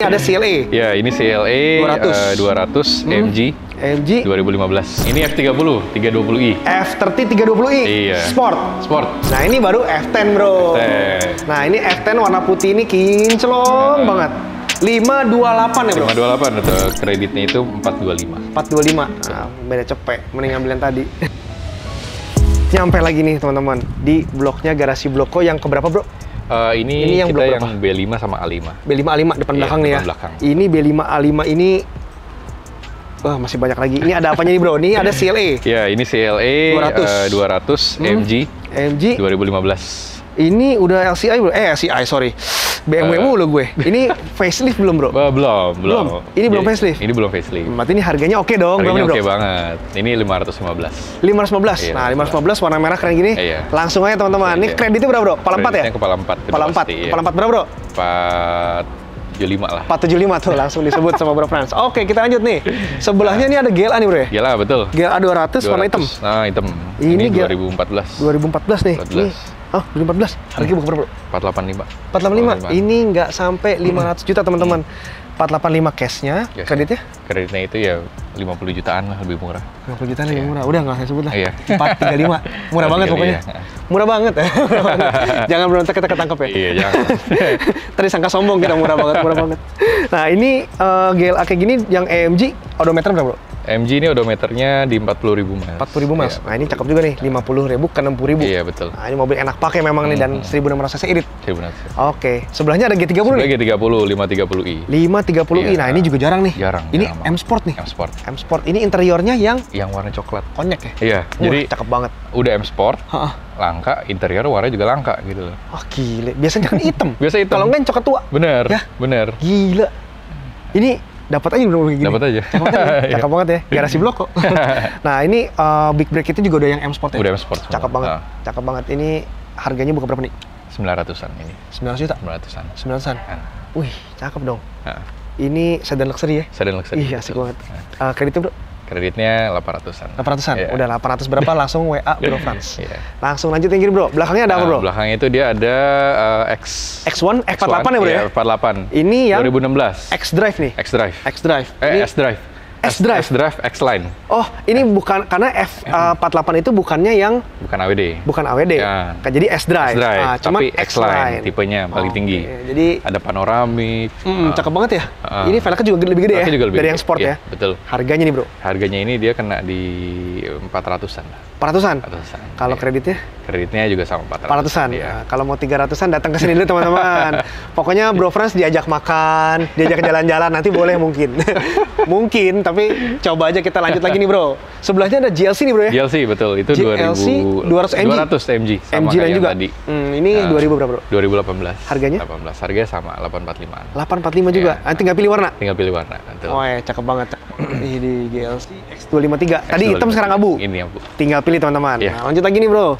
Ada CLA. Ya, ini CLA 200 MG 2015. Ini F30 320i. F30 320i. Iya. Sport. Nah, ini baru F10, Bro. F10. Nah, ini F10 warna putih ini kinclong banget. 528 ya, Bro? 528, atau kreditnya itu 425. 425. Nah, beda cepet, mending ngambil yang tadi. Nyampe lagi nih, teman-teman, di bloknya Garasi Bloko yang keberapa, Bro? Ini yang kita blok yang B5 sama A5. B5 A5 depan belakang nih ya. Belakang. Ini B5 A5 ini masih banyak lagi. Ini ada apanya nih, Bro? Ini ada CLA. Ya, ini CLA 200 MG 2015. Ini udah LCI belum? LCI, sorry. BMW mulu gue. Ini facelift belum, Bro? Belum. Ini belum facelift? Ini belum facelift. Berarti ini harganya oke dong? Harganya oke banget. Ini 515. 515? Iya, Nah, 515 warna merah keren gini. Iya. Langsung aja, teman-teman. Ini kreditnya berapa, Bro? Kepala 4 ya? Kreditnya kepala 4. Kepala 4. Iya. Kepala 4 berapa, Bro? 475 lah. 475 tuh langsung disebut sama Bro Frans. Oke, kita lanjut nih. Sebelahnya ini ada GLA nih, Bro ya? GLA, betul. GLA 200 warna hitam. Nah, hitam. Ini 2014. 2014 nih. 14. Oh, 2014. Harganya bukan berapa, Bro? 485. 485. Ini nggak sampai 500 juta, teman-teman. 485 cashnya, Yes. kreditnya? Kreditnya itu ya 50 jutaan lah, lebih murah. 50 jutaan lebih murah. Udah nggak saya sebut lah. Iya. 435. Murah banget 435, pokoknya. iya. Murah banget. Jangan berontak kita ketangkep ya. Iya, jangan. Tadi sangka sombong kita murah banget. Nah, ini GLA kayak gini yang AMG odometer berapa, Bro? MG ini odometernya di 40.000 mas. 40.000 mas. Iya. Nah, ini cakep juga nih, 50.000 ke 60.000. Iya, betul. Nah, ini mobil enak pakai memang nih, dan 1.600 cc irit. Benar. Oke, sebelahnya ada G30 nih. G30, 530i. 530i. Iya. Nah, ini juga jarang nih. Jarang. Ini jarang M Sport nih. M Sport. M Sport. Ini interiornya yang Yang warna coklat. konyek ya? Iya. Jadi cakep banget. udah M Sport, Heeh. langka, interior warnanya juga langka gitu loh. Oh, gile. Biasanya kan hitam. Biasa hitam. Kalau enggak yang coklat tua. Bener. Ya? Bener. Gila. Ini dapat aja belum begini. Dapat aja. Cakep banget ya. Garasi Blok kok. Nah, ini big brake itu juga udah yang M Sport ya? Udah M Sport semua. Cakep banget. Nah. Cakep banget. Ini harganya bukan berapa nih? 900-an ini. 900 juta? 900-an. 900-an. Nah. Wih, cakep dong. Nah. Ini sedan luxury ya? Sedan luxury. Iya, asik betul. banget. Kreditnya, Bro? Kreditnya 800-an. 800-an? Iya. Udah 800 berapa langsung WA Bro Frans. Iya. Langsung lanjut yang kiri, Bro. Belakangnya ada apa, Bro? Belakangnya itu dia ada X1 X48 ya, Bro ya? 48. Ini yang 2016. X-Drive nih. X-Drive. X-Drive. Ini S-Drive. S-Drive. S-Drive X-Line. Oh, ini bukan karena F48 itu bukannya yang Bukan AWD. bukan AWD. Ya. Kan jadi S-Drive. S-Drive, Cuman tapi X-Line tipenya paling tinggi. Jadi Ada panoramik. cakep banget ya. Ini velgnya juga lebih gede ya Velgnya juga lebih dari gede. yang sport Iya, ya. betul. Harganya nih, Bro. Harganya ini dia kena di 400-an. 400-an. 400-an. Kalau Iya. kreditnya Kreditnya juga sama 400. 400-an. Iya. Nah, kalau mau 300-an datang ke sini dulu, teman-teman. Pokoknya Bro Frans diajak makan, diajak jalan-jalan, nanti boleh mungkin. Mungkin, tapi coba aja kita lanjut lagi nih, Bro. Sebelahnya ada GLC nih, Bro ya. GLC betul, itu GLC 200 MG. 200 MG sama MG kayak lain yang juga. tadi. Ini 2000 berapa, Bro? 2018. Harganya? 18. Harganya sama 845-an. 845 juga. Iya. Tinggal pilih warna. Tinggal pilih warna. Betul. Oh ya, cakep banget. Ini di GLC X253. Tadi hitam, sekarang abu. Ini abu. Tinggal pilih, teman-teman. Iya. Nah, lanjut lagi nih, Bro.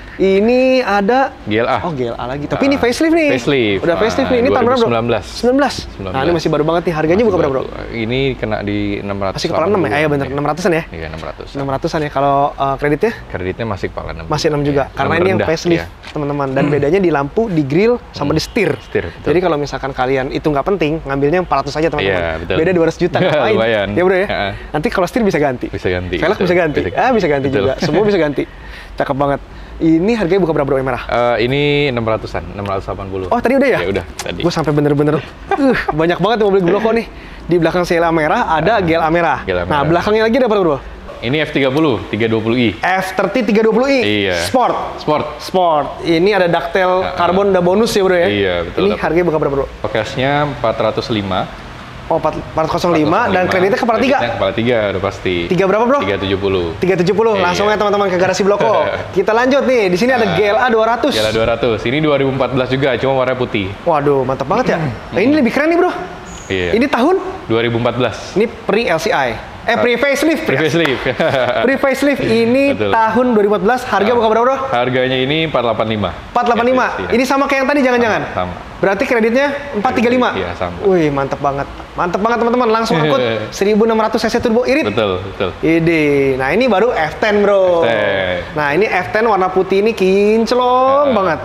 Ini ada GLA. Oh, GLA lagi. Tapi ini facelift nih. Facelift. Udah facelift nih. Ini tahun berapa, Bro? 2019. 19. Nah, ini masih baru banget nih. Harganya bukan berapa, Bro? Ini kena di 600. Masih kepala 6 ya? Iya bener, 600-an ya? Iya, 600. 600-an ya. Kalau kreditnya Kreditnya masih kepala 6. masih 6 juga. Iya, Karena enam ini yang rendah, facelift, iya. teman-teman. Dan bedanya di lampu, di grill, sama di setir. Setir, betul. Jadi kalau misalkan kalian itu nggak penting, ngambilnya yang 400 aja, teman-teman. Iya, betul. Beda 200 juta. Ngapain? Lumayan. Ya, Bro ya? Heeh. Nanti kalau setir bisa ganti. Bisa ganti. Velg betul. bisa ganti. Bisa ganti Betul. juga. Semua bisa ganti. Cakep banget. Ini harganya bukan berapa, Bro, yang merah? Ini 600-an, 680. Oh, tadi udah ya? Ya udah, tadi. Gue sampai bener-bener banyak banget mobil Bloko nih. Di belakang CLA merah ada GLA merah. GLA Nah, merah. belakangnya lagi ada apa, Bro? Ini F30 320i. F30 320i. Iya. Sport. Sport. Ini ada ductile karbon udah bonus ya, Bro ya? Iya, betul. Ini harganya bukan berapa, Bro? Cashnya 405. Oh, 405 dan kreditnya kepala 3. Kreditnya kepala 3 udah pasti. 3 berapa, Bro? 370. 370. Iya. Langsung aja teman-teman ke Garasi Bloko. Kita lanjut nih. Di sini ada GLA 200. GLA 200. Ini 2014 juga, cuma warna putih. Waduh, mantap banget ya. Nah, ini lebih keren nih, Bro. Iya. Ini tahun? 2014. Ini pre-LCI. Pre-facelift. Pre-facelift. Pre-facelift ini Betul. tahun 2014. Harga bukan berapa, Bro? Harganya ini 485. 485. Iya. Ini sama kayak yang tadi, jangan-jangan? Sama. Berarti kreditnya 435? Iya, sama. Wih, mantap banget. Mantap banget, teman-teman. Langsung angkut 1600 cc turbo irit. Betul, betul. Ide. Nah, ini baru F10, Bro. F10. Nah, ini F10 warna putih ini kinclong banget.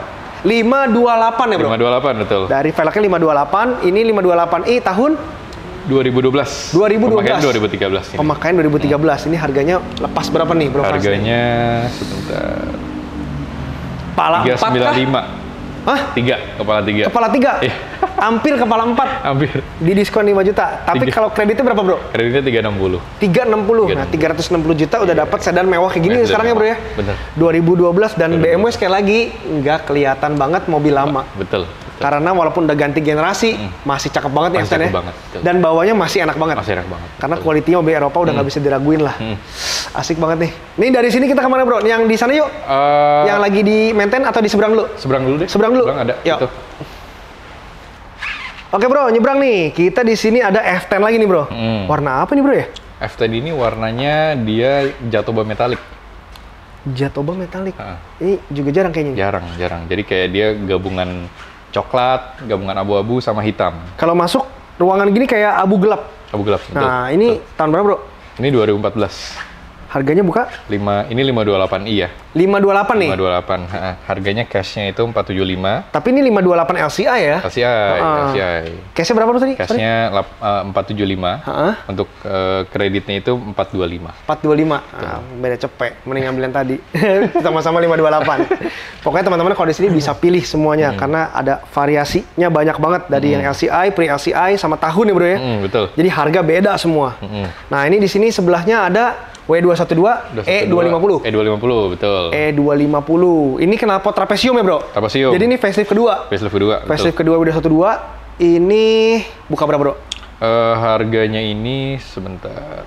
528 ya bro? 528 betul. Dari velgnya 528, ini 528i tahun 2012. 2012. Pemakaian 2013 ini. Pemakaian 2013. Ini harganya lepas berapa nih bro? Harganya sebentar. Kepala 4 kah? 395. Hah? 3, kepala 3. Kepala 3? Iya. Hampir kepala 4. Hampir. Di diskon 5 juta. Tapi kalau kreditnya berapa bro? Kreditnya 360. 360. Nah, 360 juta udah dapat sedan mewah kayak gini sekarang ya bro ya? Bener. 2012 dan BMW sekali lagi nggak kelihatan banget mobil lama. Betul. Karena walaupun udah ganti generasi, masih cakep banget nih Masih F10 ya. cakep banget, betul. Dan bawanya masih enak banget. Masih enak banget. Karena kualitinya mobil Eropa udah nggak bisa diraguin lah. Asik banget nih. Nih dari sini kita kemana bro? Yang di sana yuk? Yang lagi di maintain atau di seberang dulu? Seberang dulu deh. Seberang dulu? Seberang ada. Yuk. Itu. Oke bro, nyebrang nih. Kita di sini ada F10 lagi nih bro. Warna apa nih bro ya? F10 ini warnanya dia jatoba metalik. Jatoba metalik. Ini juga jarang kayaknya. Jarang. Jadi kayak dia gabungan coklat, gabungan abu-abu sama hitam. Kalau masuk ruangan gini kayak abu gelap. Abu gelap. Betul. Nah, ini tahun berapa, Bro? Ini 2014. Harganya buka? Ini 528i ya. 528 nih. 528. Harganya cashnya itu 475. Tapi ini 528 LCI ya? LCI. Cashnya berapa tadi? Cashnya 475. Untuk kreditnya itu 425. 425. Nah, beda cepet. Mending ngambil yang tadi. Sama-sama 528. Pokoknya teman-teman kalau di sini bisa pilih semuanya karena ada variasinya banyak banget dari yang LCI, pre-LCI sama tahun ya, Bro ya. Betul. Jadi harga beda semua. Nah, ini di sini sebelahnya ada W212, E250. E250, betul. E250. Ini knalpot trapesium ya, Bro? Trapesium. Jadi ini facelift kedua. Facelift kedua, Facelift kedua W212. Ini buka berapa, Bro? Harganya ini sebentar.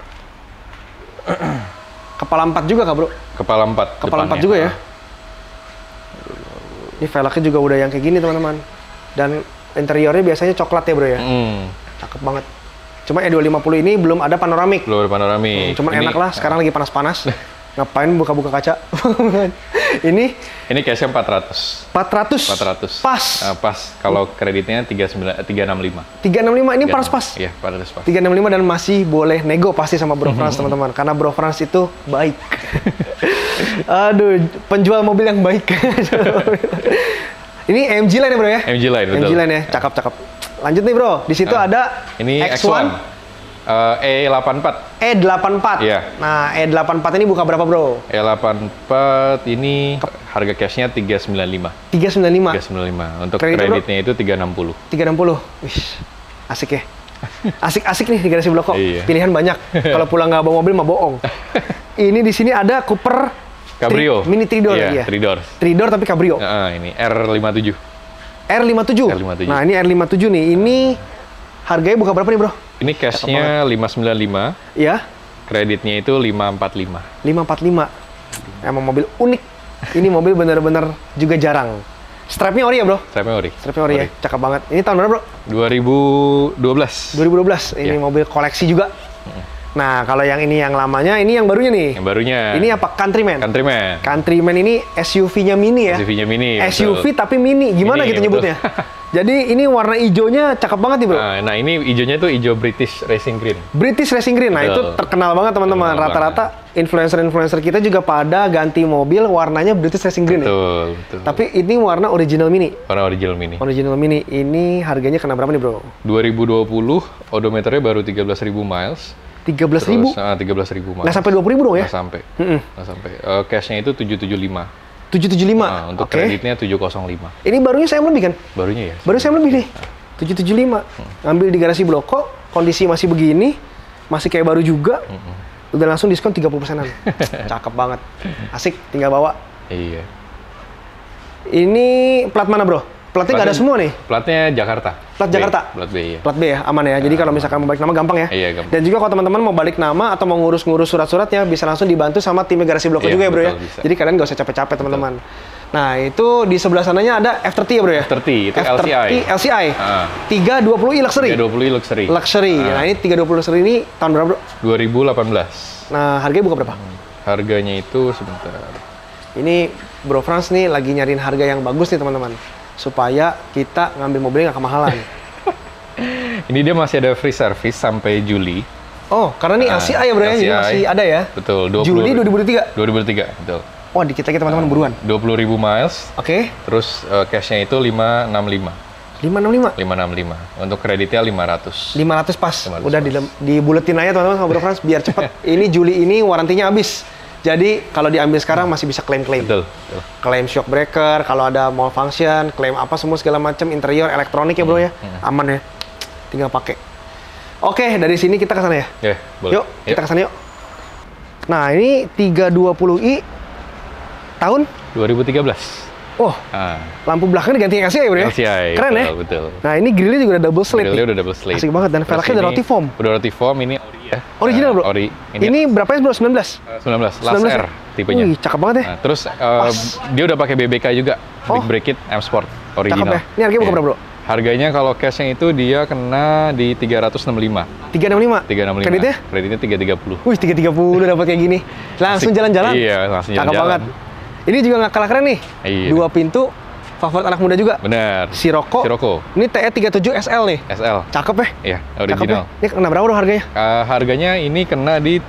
Kepala 4 juga kah, Bro? Kepala 4. Kepala 4 juga ya? Ini velgnya juga udah yang kayak gini, teman-teman. Dan interiornya biasanya coklat ya, Bro ya? Cakep banget. Cuma E250 ini belum ada panoramik. Belum ada panoramik. Cuman enak lah, sekarang lagi panas-panas. Ngapain buka-buka kaca? Ini cashnya 400. 400? Pas? Pas. Kalau kreditnya 365. 365, ini pas? Iya, 400 pas. 365 dan masih boleh nego pasti sama Bro France, teman-teman. Karena Bro France itu baik. Aduh, penjual mobil yang baik. Ini MG Line ya, Bro ya? MG Line, betul. MG Line ya, cakep. Lanjut nih, Bro. Di situ ada ini X1. E84. E84. Iya. Nah, E84 ini buka berapa, Bro? E84 ini harga cashnya 395. 395. 395. Untuk kreditnya itu 360. 360. Wih, asik ya. Asik nih di garasi Bloko. Iya. Pilihan banyak. Kalau pulang nggak bawa mobil mah bohong. Ini di sini ada Cooper Cabrio. Mini 3 door ya. 3 door. 3 door tapi Cabrio. Ini R57. R57. Nah, ini R57 nih. Ini harganya buka berapa nih, Bro? Ini cashnya 595. Iya. Kreditnya itu 545. 545. Emang mobil unik. Ini mobil bener-bener juga jarang. Strapnya ori ya, Bro? Strapnya ori. Strapnya ori ya. Cakep banget. Ini tahun berapa, Bro? 2012. 2012. Ini mobil koleksi juga. Nah, kalau yang ini yang lamanya, ini yang barunya nih. Yang barunya. Ini apa? Countryman. Countryman ini SUV-nya mini ya. SUV-nya mini. SUV betul. Tapi mini. Gimana mini, gitu nyebutnya? Jadi ini warna hijaunya cakep banget nih, Bro. Nah, ini hijaunya tuh hijau British Racing Green. British Racing Green. Nah, itu terkenal banget, teman-teman. Rata-rata influencer-influencer kita juga pada ganti mobil warnanya British Racing Green. Betul. Tapi ini warna original mini. Warna original mini. Original mini. Ini harganya kena berapa nih, Bro? 2020, odometernya baru 13.000 miles. 13.000? 13.000 miles. Nggak sampai 20.000 dong ya? Nggak sampai. Nggak sampai. Cashnya itu 775. 775? Untuk kreditnya 705. Ini barunya saya lebih kan? Barunya ya? Baru saya lebih nih. 775. Ngambil di garasi Bloko, kondisi masih begini, masih kayak baru juga. Udah langsung diskon 30%-an. Cakep banget. Asik, tinggal bawa. Iya. Ini plat mana, Bro? Platnya nggak ada semua nih? Platnya Jakarta. Plat Jakarta? Plat B, ya. Plat B ya, aman ya. Jadi kalau misalkan mau balik nama gampang ya? Iya, gampang. Dan juga kalau teman-teman mau balik nama atau mau ngurus-ngurus surat-suratnya, bisa langsung dibantu sama tim garasi Bloko juga ya, Bro ya? Bisa. Jadi kalian nggak usah capek-capek, teman-teman. Nah, itu di sebelah sananya ada F30 ya, Bro ya? F30, itu LCI. 320i Luxury? 320i Luxury. Nah, ini 320 Luxury ini tahun berapa, Bro? 2018. Nah, harganya buka berapa? Harganya itu sebentar. Ini Bro France nih lagi nyariin harga yang bagus nih, teman-teman. Supaya kita ngambil mobilnya nggak kemahalan. Ini dia masih ada free service sampai Juli. Oh, karena ini LCI ya, Bro ya? Jadi masih ada ya? Betul. Juli 2023? 2023, betul. Wah, dikit lagi teman-teman buruan. 20.000 miles. Oke. Terus cash-nya itu 565. 565. Untuk kreditnya 500. 500 pas. 500 udah dibuletin aja teman-teman sama Bro Frans biar cepet. Ini Juli ini warantinya habis. Jadi kalau diambil sekarang masih bisa klaim-klaim. Betul. Klaim shock breaker, kalau ada malfunction, klaim apa semua segala macam, interior, elektronik ya Bro ya. Aman ya. Tinggal pakai. Oke, dari sini kita ke sana ya. Boleh. Yuk, kita ke sana yuk. Nah, ini 320i tahun 2013. Oh, lampu belakang diganti LCI Bro ya? LCI, keren ya? Betul. Nah, ini grillnya juga udah double slate. Grillnya udah double slate. Asik banget, dan velgnya udah roti foam. Udah roti foam, ini ori ya. Original Bro? Ori. Ini berapa ya Bro? 19? 19, Last R tipenya. Wih, cakep banget ya. Nah, terus dia udah pakai BBK juga, Big Break It M Sport original. Cakep ya. Ini harganya berapa Bro? Harganya kalau cashnya itu dia kena di 365. 365? Kreditnya? Kreditnya 330. Wih, 330 dapat kayak gini. Langsung jalan-jalan? Iya, langsung jalan-jalan. Cakep banget. Ini juga nggak kalah keren nih. Iya. 2 pintu, favorit anak muda juga. Benar. Sirocco. Ini TE37 SL nih. SL. Cakep ya? Iya, original. Cakep ya? Ini kena berapa Bro harganya? Harganya ini kena di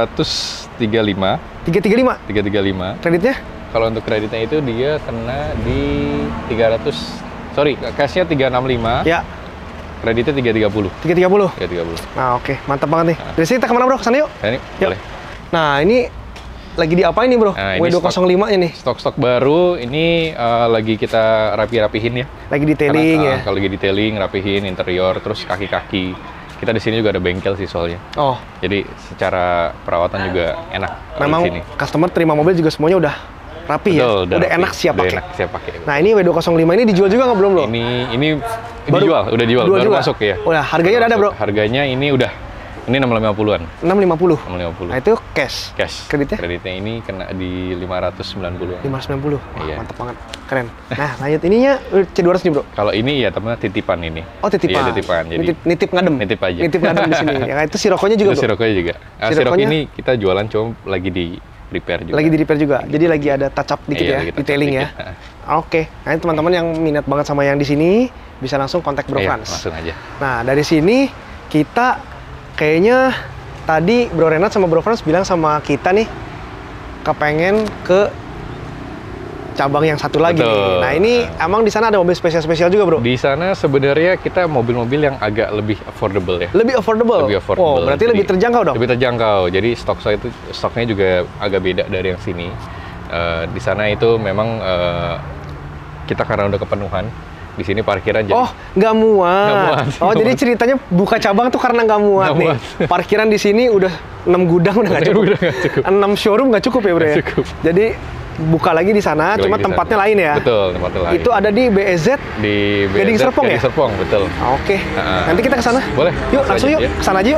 335. 335? Kreditnya? Kalau untuk kreditnya itu dia kena di 300. Sorry, cashnya 365. Ya. Kreditnya 330. 330? Nah, oke. Mantap banget nih. Dari sini kita kemana Bro? Kesana yuk? Ini boleh. Nah, ini lagi diapain nih Bro? Nah, W205-nya nih. Stok-stok baru, ini lagi kita rapihin ya. Lagi detailing ya? Kalau lagi detailing, rapihin interior, terus kaki-kaki. Kita di sini juga ada bengkel sih soalnya. Oh. Jadi secara perawatan juga enak. Memang customer terima mobil juga semuanya udah rapi. Betul, ya? Udah rapi. enak siap pakai. Nah, ini W205 ini dijual juga nggak belum Bro? Ini udah dijual, baru masuk ya. Udah, harganya udah ada Bro? Harganya ini udah. Ini 650-an. 650? 650. Nah, itu cash? Kreditnya? Kreditnya ini kena di 590-an. 590? Iya. Mantap banget. Keren. Nah, lanjut ininya C200 nih Bro? Kalau ini ya teman titipan ini. Oh, titipan? Iya, titipan. Jadi nitip ngadem? Nitip aja. Nitip ngadem di sini. Yang itu Sirocco-nya juga Bro? Itu Sirocco-nya juga. Sirocco ini kita jualan cuma lagi di repair juga. Lagi di repair juga? Jadi lagi ada touch up dikit ya? Detailing ya? Oke. Nah, teman-teman yang minat banget sama yang di sini, bisa langsung kontak Bro Frans. Langsung aja. Nah, dari sini kita kayaknya tadi Bro Renat sama Bro Frans bilang sama kita nih kepengen ke cabang yang satu lagi. Nah, ini emang di sana ada mobil spesial-spesial juga Bro? Di sana sebenarnya kita mobil-mobil yang agak lebih affordable ya. Lebih affordable? Oh, berarti lebih terjangkau dong? Lebih terjangkau. Jadi stoknya juga agak beda dari yang sini. Di sana itu memang kita karena udah kepenuhan. Di sini parkiran jadi... Oh, nggak muat. Oh, jadi ceritanya buka cabang tuh karena nggak muat nih. Parkiran di sini udah 6 gudang udah nggak cukup. 6 showroom nggak cukup ya Bro ya? Cukup. Jadi buka lagi di sana, cuma tempatnya lain ya? Betul, tempatnya lain. Itu ada di BEZ? Di BEZ, Gading Serpong ya? Gading Serpong, betul. Oke. Nanti kita ke sana. Boleh. Yuk, langsung yuk. Kesana aja yuk.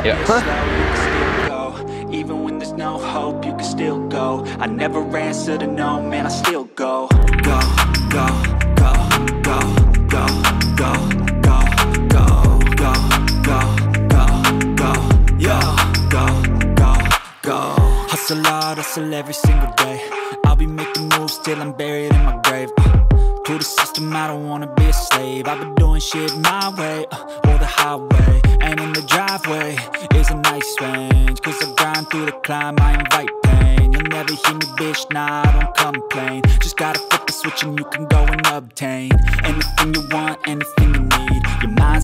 Even when there's no hope, you can still go. I never answer to no, man, I still go. Go, go, go, go, go, go, go, go, go, go, go, go, yo, go, go, go. Hustle hard, hustle every single day. I'll be making moves till I'm buried in my grave. To the system, I don't wanna be a slave. I've been doing shit my way, or the highway. And in the driveway is a nice range. Cause I grind through the climb, I invite pain. You'll never hear me, bitch, nah, I don't complain. Just gotta flip the switch and you can go and obtain anything you want, anything you need. Your mind's